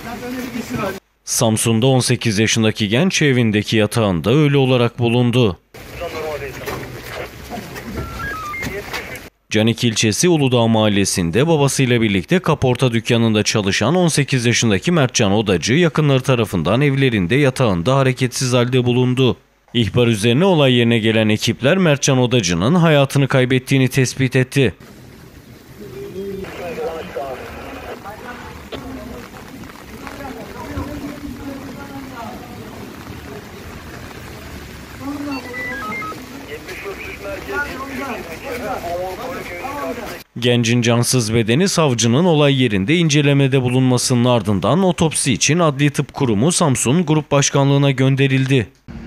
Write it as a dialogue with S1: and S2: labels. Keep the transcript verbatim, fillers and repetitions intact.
S1: Samsun'da on sekiz yaşındaki genç evindeki yatağında ölü olarak bulundu. Canik ilçesi Uludağ mahallesinde babasıyla birlikte kaporta dükkanında çalışan on sekiz yaşındaki Mertcan Odacı yakınları tarafından evlerinde yatağında hareketsiz halde bulundu. İhbar üzerine olay yerine gelen ekipler Mertcan Odacı'nın hayatını kaybettiğini tespit etti. Gencin cansız bedeni savcının olay yerinde incelemede bulunmasının ardından otopsi için Adli Tıp Kurumu Samsun Grup Başkanlığı'na gönderildi.